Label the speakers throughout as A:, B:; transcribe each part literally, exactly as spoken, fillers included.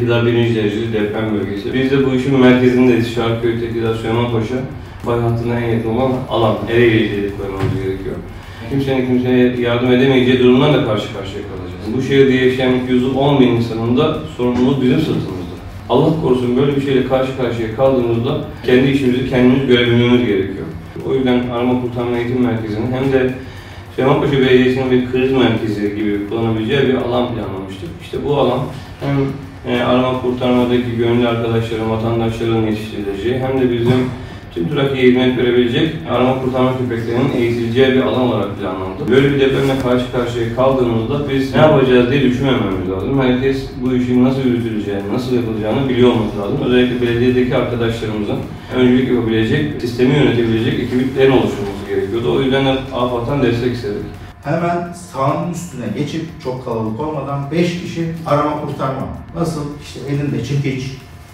A: Tekirdağ birinci dereceli deprem bölgesi. Biz de bu işin merkezindeyiz. Şarköy, Tekirdağ, Süleymanpaşa fay hattına en yakın olan alan. Ereğli'ye dedik koymamız gerekiyor. Kimsenin kimseye yardım edemeyeceği durumlarla karşı karşıya kalacağız. Bu şehirde yaşayan yüz on bin insanın da sorumluluğu bizim sırtımızda. Allah korusun böyle bir şeyle karşı karşıya kaldığımızda kendi işimizi kendimiz görebilmemiz gerekiyor. O yüzden Arama Kurtarma Eğitim Merkezi'nin hem de Süleymanpaşa Belediyesi'nin bir kriz merkezi gibi kullanabileceği bir alan planlamıştık. İşte bu alan hem e, arama kurtarmadaki gönüllü arkadaşların, vatandaşların yetiştirileceği hem de bizim tüm Trakya'ya hizmet verebilecek arama kurtarma köpeklerinin eğitileceği bir alan olarak planlandı. Böyle bir depremle karşı karşıya kaldığımızda biz ne yapacağız diye düşünmememiz lazım. Herkes bu işin nasıl yürütüleceğini, nasıl yapılacağını biliyor olması lazım. Özellikle belediyedeki arkadaşlarımızın öncülük yapabilecek, sistemi yönetebilecek ekiplerin oluşturulması gerekiyordu. O yüzden de AFAD'dan destek istedik.
B: Hemen sahanın üstüne geçip çok kalabalık olmadan beş kişi arama kurtarma. Nasıl? İşte elinde çekiç.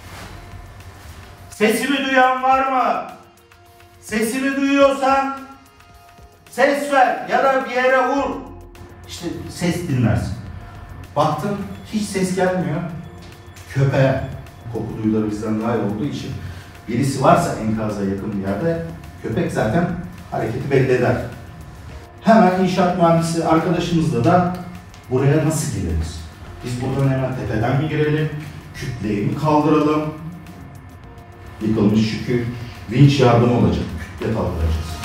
B: Sesimi duyan var mı? Sesimi duyuyorsan ses ver ya da bir yere vur. İşte ses dinlersin. Baktın hiç ses gelmiyor. Köpeğe, koku duyuları bizden daha iyi olduğu için birisi varsa enkaza yakın bir yerde köpek zaten hareketi belli eder. Hemen inşaat mühendisi arkadaşımızla da buraya nasıl gireriz? Biz buradan hemen tepeden mi girelim? Kütleyi mi kaldıralım? Yıkılmış çünkü vinç yardımı olacak. Kütle kaldıracağız.